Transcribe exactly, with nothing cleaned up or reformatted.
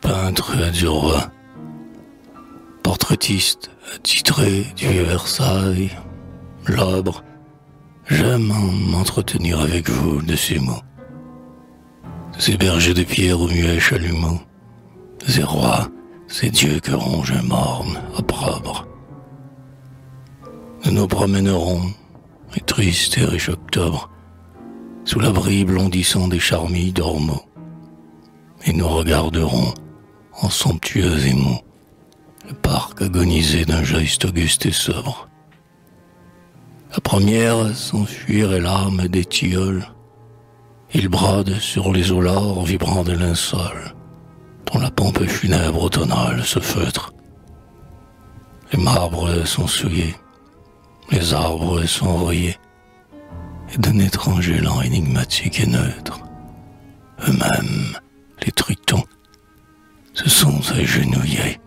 peintre du roi, portraitiste attitré du Versailles, L'Abre, j'aime m'entretenir avec vous de ces mots, de ces bergers de pierre aux muets chalumeaux, de ces rois, ces dieux que ronge un morne opprobre. Nous nous promènerons, et triste et riche octobre, sous l'abri blondissant des charmilles d'ormeaux, et nous regarderons, en somptueux émaux, le parc agonisé d'un geste auguste et sobre. La première, sans fuir, est l'arme des tilleuls. Il brode sur les aulars vibrants de linceul, dont la pompe funèbre automnale se feutre. Les marbres sont souillés, les arbres sont rouillés, et d'un étrange élan énigmatique et neutre. Eux-mêmes, les tritons, se sont agenouillés.